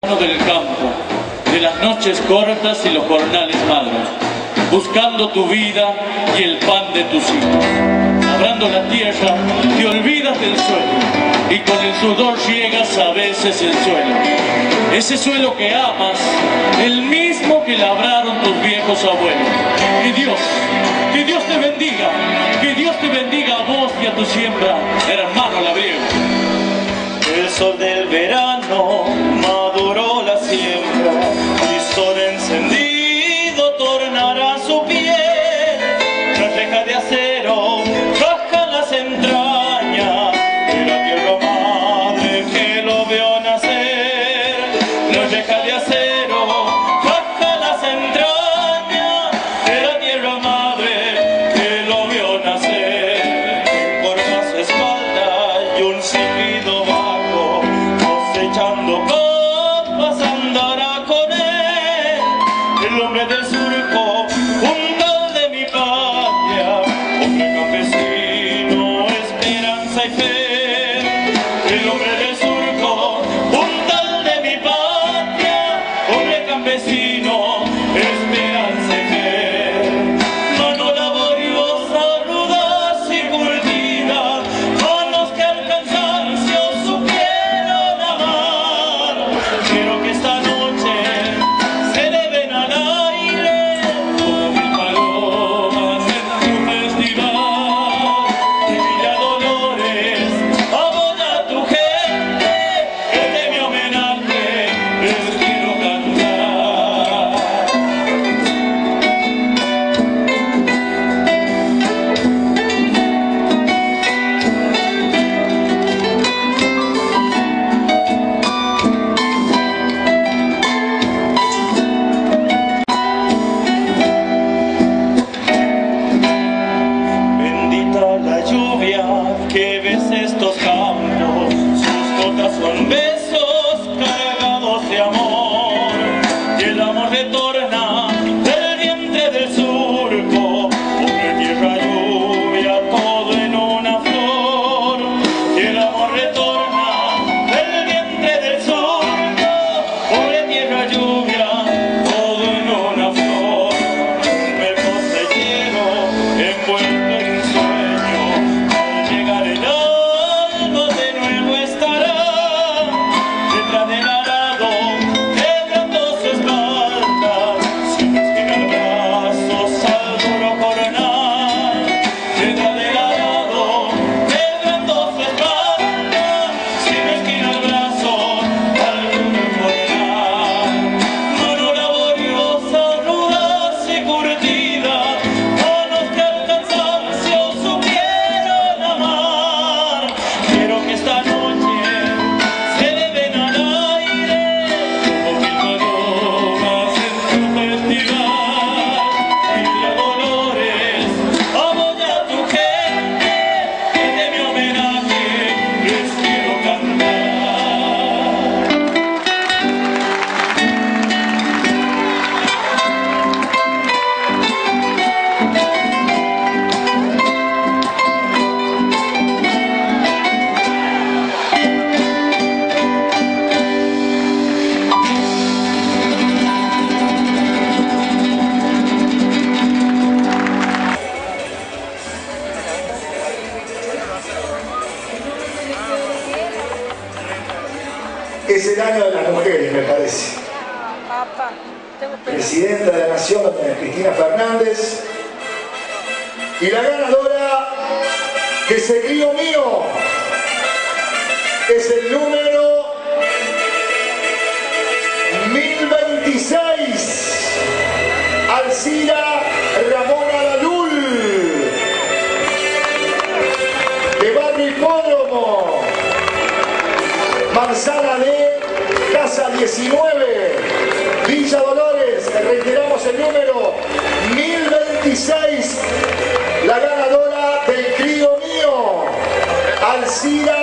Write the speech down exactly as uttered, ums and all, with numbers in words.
Del campo, de las noches cortas y los jornales magros, buscando tu vida y el pan de tus hijos. Labrando la tierra, te olvidas del suelo y con el sudor llegas a veces el suelo. Ese suelo que amas, el mismo que labraron tus viejos abuelos. Que Dios, que Dios te bendiga, que Dios te bendiga a vos y a tu siembra, hermano labriego. El sol del verano maduró la siembra, y sol encendido tornará su piel. Las rejas de acero bajan las entrañas de la tierra madre que lo vio nacer. Las rejas de acero bajan las entrañas de la tierra madre que lo vio nacer. Por su espalda y un silbido bajo, cosechando copas andará con él, el hombre del surco, puntal de mi patria, hombre campesino, esperanza y fe. El hombre del surco, puntal de mi patria, hombre campesino, esperanza y fe. Mano laboriosa, ruda y curtida, manos que al cansancio supieron amar. Quiero que esta noche se eleven al aire como mil palomas en tu festival. De Villa Dolores a Boya tu gente, este mi homenaje les quiero cantar. Bendita la lluvia que besa estos campos, sus gotas son besos cargados de amor, y el amor retorna del vientre del surco, pobre tierra lluvia, todo en una flor. Y el amor retorna del vientre del surco, pobre tierra lluvia, todo en una flor. El cosechero envuelto en un sueño, al llegar el alba de nuevo estará detrás del arado, quebrando su espalda, sin esquinar brazos al duro jornal. Detrás del arado, quebrando su espalda, sin esquinar brazos al duro jornal. Mano laboriosa, ruda y curtida, manos que al cansancio supieron amar. Quiero que esta noche se eleven al aire como mil palomas en tu festival. Villa Dolores, a Boya tu gente, que de mi homenaje les quiero cantar. Es el año de las mujeres, me parece. Papá, tengo pena. Presidenta de la Nación, doña Cristina Fernández. Y la ganadora de ese crío mío es el número mil veintiséis, Alcira Ramona Lalul, de Barrio Hipódromo, Manzana de Casa diecinueve, Villa Dolores. Reiteramos el número mil veintiséis, la ganadora del crío mío, Alcira